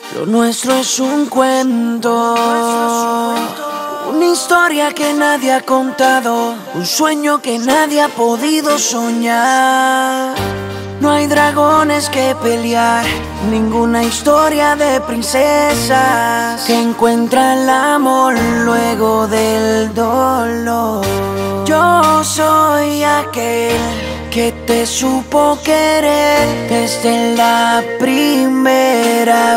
Lo nuestro es un cuento, una historia que nadie ha contado, un sueño que nadie ha podido soñar. No hay dragones que pelear, ninguna historia de princesas que encuentra el amor luego del dolor. Yo soy aquel que te supo querer desde la primera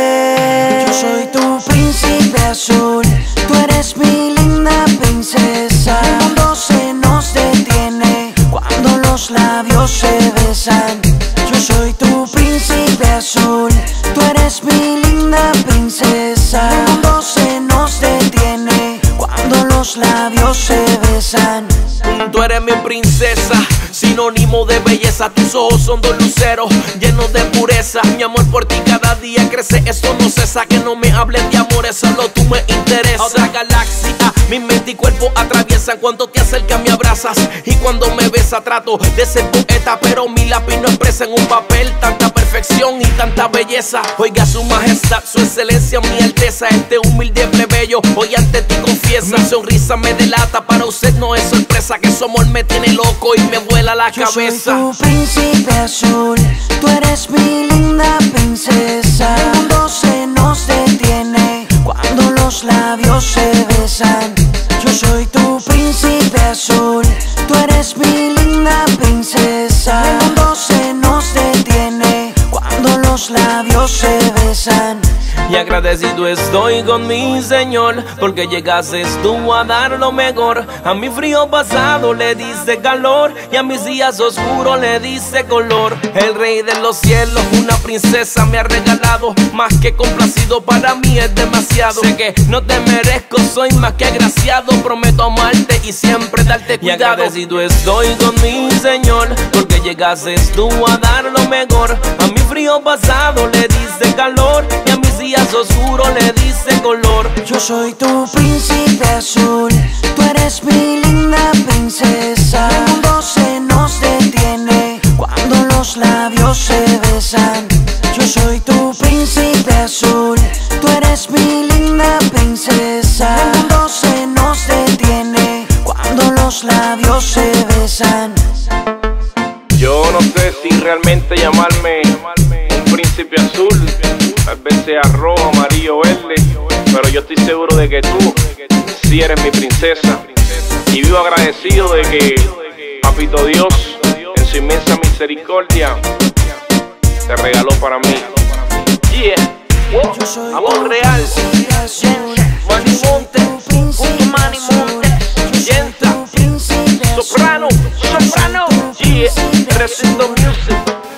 vez. Yo soy tu príncipe azul, tú eres mi linda princesa. El mundo se nos detiene cuando los labios se besan. Yo soy tu príncipe azul, tú eres mi linda princesa. El mundo se nos detiene cuando los labios se besan. Tú eres mi princesa, sinónimo de belleza. Tus ojos son dos luceros llenos de pureza. Mi amor por ti cada día crece, esto no cesa. Que no me hablen de amores, solo tú me interesas. Otra galaxia, mi mente y cuerpo atraviesan. Cuando te acercas me abrazas y cuando me besas trato de ser poeta, pero mi lápiz no expresa en un papel tanta perfección y tanta belleza. Oiga su majestad, su excelencia, mi alteza. Este humilde plebeyo hoy ante ti confiesa. Mi sonrisa me delata, para usted no es sorpresa que su amor me tiene loco y me vuela la cabeza. Yo soy tu príncipe azul, tú eres mi linda princesa. El mundo se nos detiene cuando los labios se besan. Yo soy tu príncipe azul, tú eres mi linda princesa. El mundo se nos detiene cuando los labios se besan. Y agradecido estoy con mi Señor, porque llegaste tú a dar lo mejor. A mi frío pasado le diste calor y a mis días oscuros le diste color. El rey de los cielos, una princesa me ha regalado. Más que complacido, para mí es demasiado. Sé que no te merezco, soy más que agraciado. Prometo amarte y siempre darte cuidado. Y agradecido estoy con mi Señor, porque llegaste tú a dar lo mejor. A mi frío pasado le diste calor y a mis días oscuro le dice color. Yo soy tu príncipe azul, tú eres mi linda princesa. El mundo se nos detiene cuando los labios se besan. Yo soy tu príncipe azul, tú eres mi linda princesa. El mundo se nos detiene cuando los labios se besan. Yo no sé si realmente llamarme un príncipe azul, tal vez sea rojo, amarillo, verde, pero yo estoy seguro de que tú sí eres mi princesa. Y vivo agradecido de que Papito Dios, en su inmensa misericordia, te regaló para mí. Yeah, amor real. Manny Monte, Manny Monte, Yenta, soprano, yeah, Recinto Music.